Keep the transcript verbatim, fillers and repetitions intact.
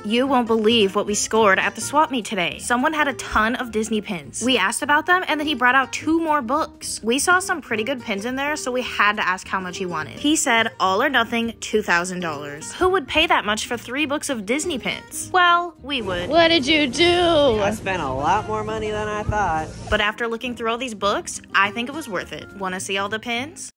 You won't believe what we scored at the swap meet today. Someone had a ton of Disney pins. We asked about them, and then he brought out two more books. We saw some pretty good pins in there, so we had to ask how much he wanted. He said all or nothing, two thousand dollars. Who would pay that much for three books of Disney pins? Well, we would. What did you do? I spent a lot more money than I thought. But after looking through all these books, I think it was worth it. Want to see all the pins?